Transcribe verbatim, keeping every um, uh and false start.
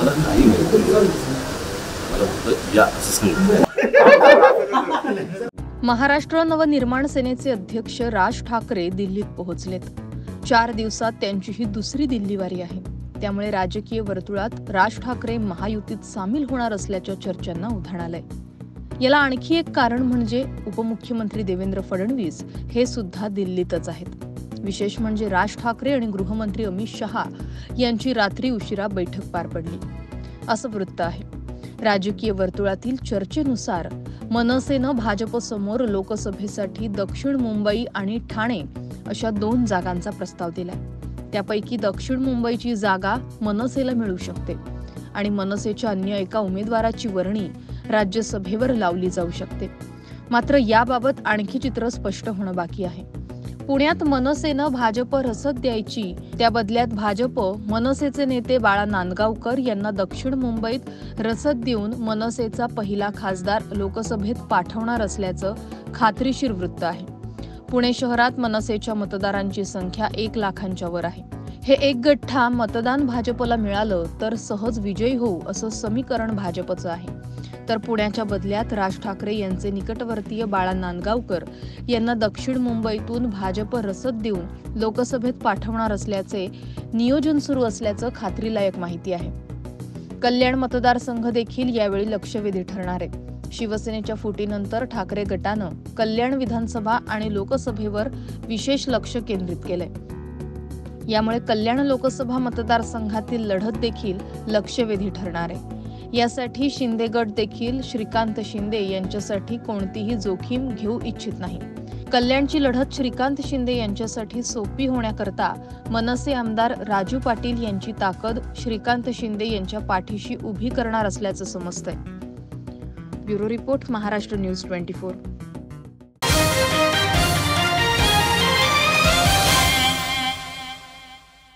मला काही माहिती नाही, मला फक्त या असं सांगितलं. महाराष्ट्र नवनिर्माण सेनेचे अध्यक्ष राज ठाकरे दिल्लीत पोहोचलेत. चार दिवसात त्यांची ही दुसरी दिल्लीवारी आहे. त्यामुळे राजकीय वर्तुळात राज ठाकरे महायुतीत सामील होणार असल्याच्या चर्चांना उधाण आलंय. याला आणखी एक कारण म्हणजे उपमुख्यमंत्री देवेंद्र फडणवीस हे सुद्धा दिल्लीतच आहेत. विशेष म्हणजे राज ठाकरे आणि गृहमंत्री अमित शहा यांची रात्री उशिरा बैठक पार पडली असं वृत्त आहे. राजकीय वर्तुळातील चर्चेनुसार मनसेनं भाजपसमोर लोकसभेसाठी दक्षिण मुंबई आणि ठाणे अशा दोन जागांचा प्रस्ताव दिलाय. त्यापैकी दक्षिण मुंबईची जागा मनसेला मिळू शकते आणि मनसेच्या अन्य एका उमेदवाराची वर्णी राज्यसभेवर लावली जाऊ शकते. मात्र याबाबत आणखी चित्र स्पष्ट होणं बाकी आहे. पुण्यात मनसेनं भाजप रसद द्यायची, त्या बदल्यात भाजप मनसेचे नेते बाळा नांदगावकर यांना दक्षिण मुंबईत रसद देऊन मनसेचा पहिला खासदार लोकसभेत पाठवणार असल्याचं खात्रीशीर वृत्त आहे. पुणे शहरात मनसेच्या मतदारांची संख्या एक लाखांच्या वर आहे. हे एक गठ्ठा मतदान भाजपला मिळालं तर सहज विजयी होऊ असं समीकरण भाजपचं आहे. तर पुण्याच्या बदल्यात राज ठाकरे यांचे निकटवर्तीय बाळा नांदगावकर यांना दक्षिण मुंबईतून भाजप रसद देऊन लोकसभेत पाठवणार असल्याचे नियोजन सुरू असल्याचं खात्रीलायक माहिती आहे. कल्याण मतदारसंघ देखील यावेळी लक्षवेधी ठरणार आहे. शिवसेनेच्या फुटीनंतर ठाकरे गटानं कल्याण विधानसभा आणि लोकसभेवर विशेष लक्ष केंद्रित केलंय. यामुळे कल्याण लोकसभा मतदारसंघातील लढत देखील लक्षवेधी ठरणार आहे. यासाठी शिंदे गट देखील श्रीकांत शिंदे यांच्यासाठी कोणतीही जोखीम घेऊ इच्छित नाही. कल्याणची लढत श्रीकांत शिंदे यांच्यासाठी सोपी होण्याकरता मनसे आमदार राजू पाटील यांची ताकद श्रीकांत शिंदे यांच्या पाठीशी उभी करणार असल्याचं समजतंय. Bureau report, Maharashtra news twenty four.